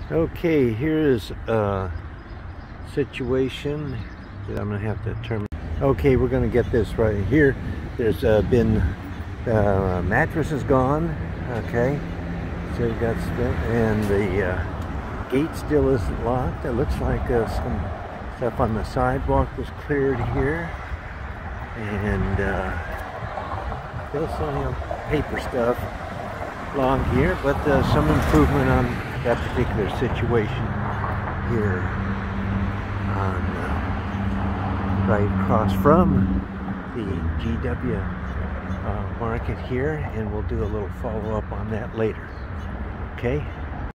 Okay, here is a situation that I'm gonna have to determine. Okay, we're gonna get this right here. There's been mattress is gone. Okay, so we got and the gate still isn't locked. It looks like some stuff on the sidewalk was cleared here, and still some paper stuff along here, but some improvement on that particular situation here on right across from the GW market here, and we'll do a little follow-up on that later. Okay.